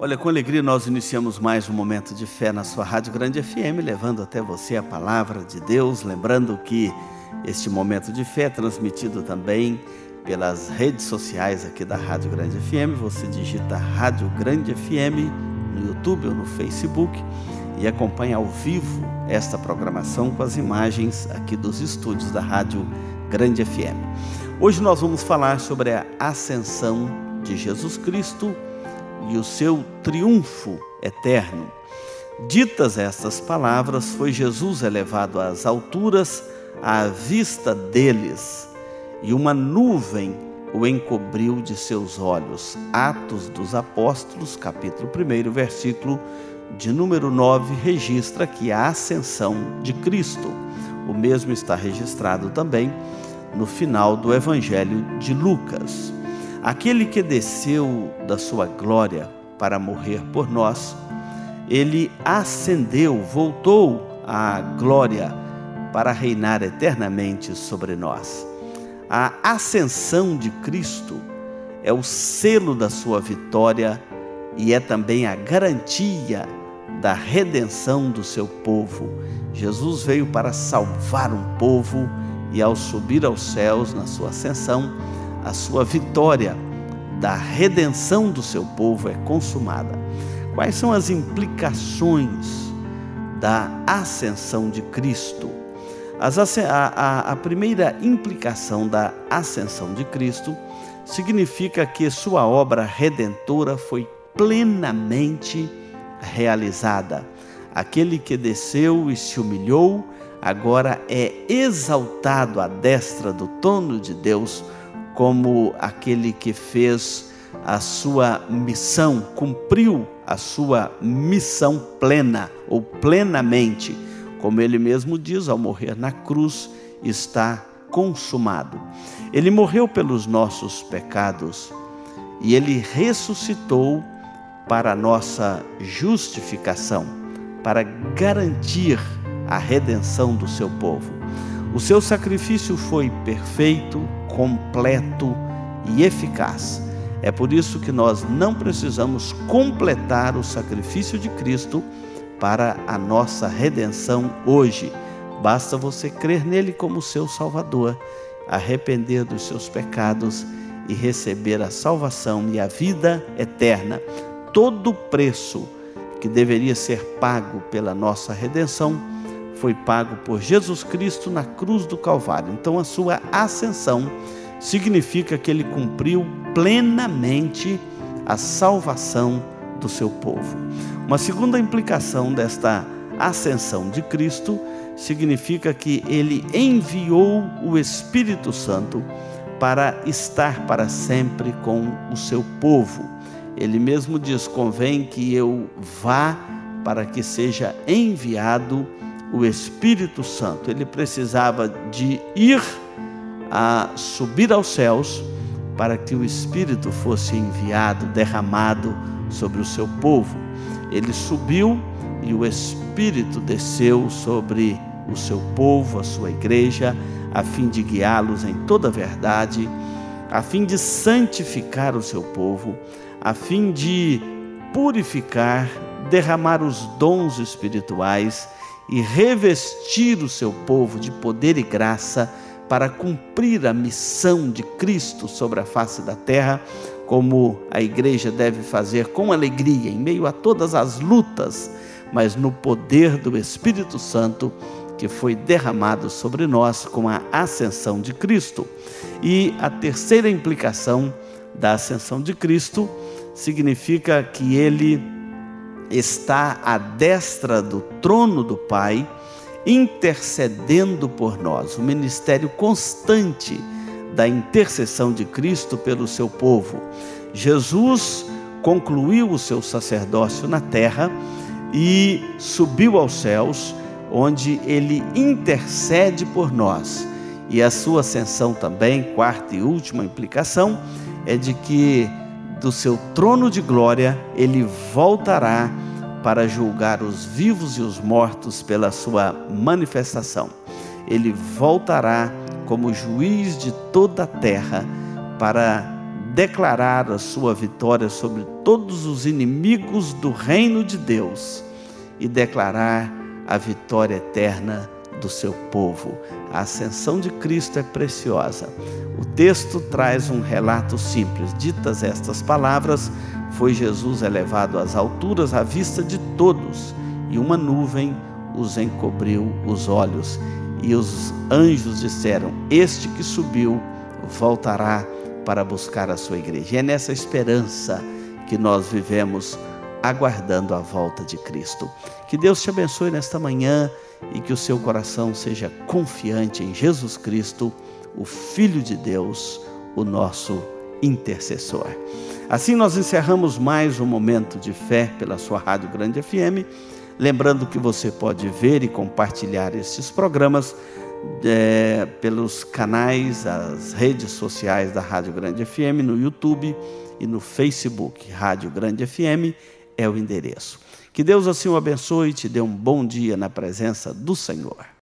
Olha, com alegria nós iniciamos mais um momento de fé na sua Rádio Grande FM, levando até você a palavra de Deus, lembrando que este momento de fé é transmitido também pelas redes sociais aqui da Rádio Grande FM. Você digita Rádio Grande FM no YouTube ou no Facebook e acompanha ao vivo esta programação com as imagens aqui dos estúdios da Rádio Grande FM. Hoje nós vamos falar sobre a ascensão de Jesus Cristo e o seu triunfo eterno. Ditas estas palavras, foi Jesus elevado às alturas à vista deles, e uma nuvem o encobriu de seus olhos. Atos dos Apóstolos, capítulo 1, versículo de número 9, registra que a ascensão de Cristo. O mesmo está registrado também no final do Evangelho de Lucas. Aquele que desceu da sua glória para morrer por nós, ele ascendeu, voltou à glória para reinar eternamente sobre nós. A ascensão de Cristo é o selo da sua vitória e é também a garantia da redenção do seu povo. Jesus veio para salvar um povo e, ao subir aos céus na sua ascensão, a sua vitória da redenção do seu povo é consumada. Quais são as implicações da ascensão de Cristo? A primeira implicação da ascensão de Cristo significa que sua obra redentora foi plenamente realizada. Aquele que desceu e se humilhou, agora é exaltado à destra do trono de Deus, como aquele que fez a sua missão, cumpriu a sua missão plena ou plenamente. Como ele mesmo diz, ao morrer na cruz, está consumado. Ele morreu pelos nossos pecados e ele ressuscitou para a nossa justificação, para garantir a redenção do seu povo. O seu sacrifício foi perfeito, completo e eficaz. É por isso que nós não precisamos completar o sacrifício de Cristo para a nossa redenção hoje. Basta você crer nele como seu Salvador, arrepender dos seus pecados e receber a salvação e a vida eterna. Todo o preço que deveria ser pago pela nossa redenção foi pago por Jesus Cristo na cruz do Calvário. Então a sua ascensão significa que ele cumpriu plenamente a salvação do seu povo. Uma segunda implicação desta ascensão de Cristo significa que ele enviou o Espírito Santo para estar para sempre com o seu povo. Ele mesmo diz: convém que eu vá para que seja enviado o Espírito Santo. Ele precisava de ir a subir aos céus para que o Espírito fosse enviado, derramado sobre o seu povo. Ele subiu e o Espírito desceu sobre o seu povo, a sua igreja, a fim de guiá-los em toda a verdade, a fim de santificar o seu povo, a fim de purificar, derramar os dons espirituais e revestir o seu povo de poder e graça para cumprir a missão de Cristo sobre a face da terra, como a igreja deve fazer com alegria, em meio a todas as lutas, mas no poder do Espírito Santo que foi derramado sobre nós com a ascensão de Cristo. E a terceira implicação da ascensão de Cristo significa que ele está à destra do trono do Pai, intercedendo por nós. O ministério constante da intercessão de Cristo pelo seu povo. Jesus concluiu o seu sacerdócio na terra e subiu aos céus, onde ele intercede por nós. E a sua ascensão também, quarta e última implicação, é de que do seu trono de glória ele voltará para julgar os vivos e os mortos pela sua manifestação. Ele voltará como juiz de toda a terra para declarar a sua vitória sobre todos os inimigos do reino de Deus e declarar a vitória eterna do seu povo. A ascensão de Cristo é preciosa. O texto traz um relato simples. Ditas estas palavras, foi Jesus elevado às alturas à vista de todos, e uma nuvem os encobriu os olhos. E os anjos disseram: este que subiu voltará para buscar a sua igreja. E é nessa esperança que nós vivemos, aguardando a volta de Cristo. Que Deus te abençoe nesta manhã e que o seu coração seja confiante em Jesus Cristo, o Filho de Deus, o nosso intercessor. Assim nós encerramos mais um momento de fé pela sua Rádio Grande FM, lembrando que você pode ver e compartilhar estes programas pelos canais, as redes sociais da Rádio Grande FM, no YouTube e no Facebook. Rádio Grande FM é o endereço. Que Deus assim o abençoe e te dê um bom dia na presença do Senhor.